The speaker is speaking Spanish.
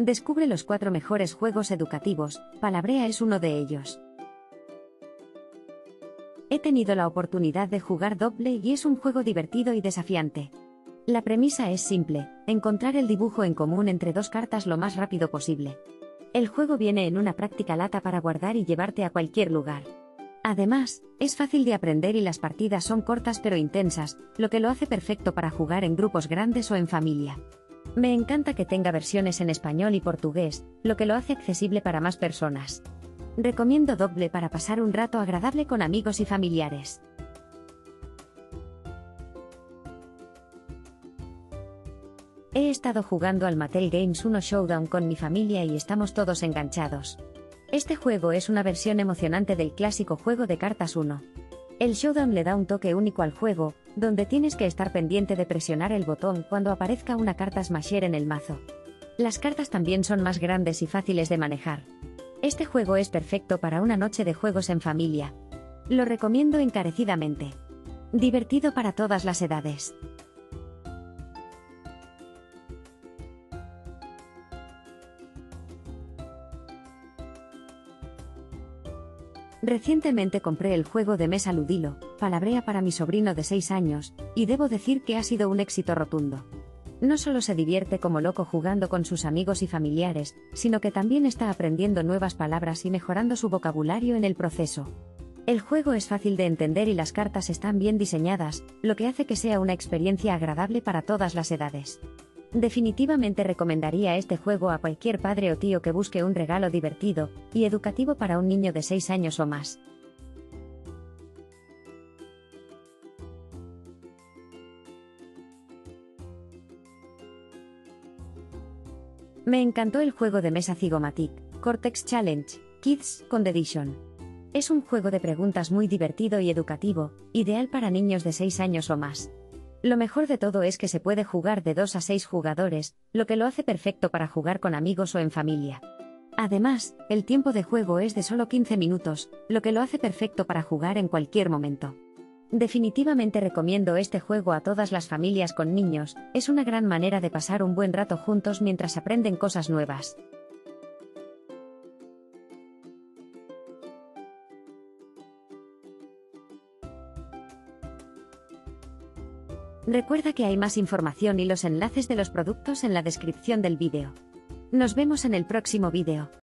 Descubre los 4 mejores juegos educativos, Palabrea es uno de ellos. He tenido la oportunidad de jugar Dobble y es un juego divertido y desafiante. La premisa es simple, encontrar el dibujo en común entre 2 cartas lo más rápido posible. El juego viene en una práctica lata para guardar y llevarte a cualquier lugar. Además, es fácil de aprender y las partidas son cortas pero intensas, lo que lo hace perfecto para jugar en grupos grandes o en familia. Me encanta que tenga versiones en español y portugués, lo que lo hace accesible para más personas. Recomiendo Dobble para pasar un rato agradable con amigos y familiares. He estado jugando al Mattel Games 1 Showdown con mi familia y estamos todos enganchados. Este juego es una versión emocionante del clásico juego de cartas 1. El Showdown le da un toque único al juego, donde tienes que estar pendiente de presionar el botón cuando aparezca una carta Smasher en el mazo. Las cartas también son más grandes y fáciles de manejar. Este juego es perfecto para una noche de juegos en familia. Lo recomiendo encarecidamente. Divertido para todas las edades. Recientemente compré el juego de mesa Ludilo, Palabrea para mi sobrino de 6 años, y debo decir que ha sido un éxito rotundo. No solo se divierte como loco jugando con sus amigos y familiares, sino que también está aprendiendo nuevas palabras y mejorando su vocabulario en el proceso. El juego es fácil de entender y las cartas están bien diseñadas, lo que hace que sea una experiencia agradable para todas las edades. Definitivamente recomendaría este juego a cualquier padre o tío que busque un regalo divertido y educativo para un niño de 6 años o más. Me encantó el juego de mesa Zygomatic, Cortex Challenge, Kids Con Edition. Es un juego de preguntas muy divertido y educativo, ideal para niños de 6 años o más. Lo mejor de todo es que se puede jugar de 2 a 6 jugadores, lo que lo hace perfecto para jugar con amigos o en familia. Además, el tiempo de juego es de solo 15 minutos, lo que lo hace perfecto para jugar en cualquier momento. Definitivamente recomiendo este juego a todas las familias con niños, es una gran manera de pasar un buen rato juntos mientras aprenden cosas nuevas. Recuerda que hay más información y los enlaces de los productos en la descripción del vídeo. Nos vemos en el próximo vídeo.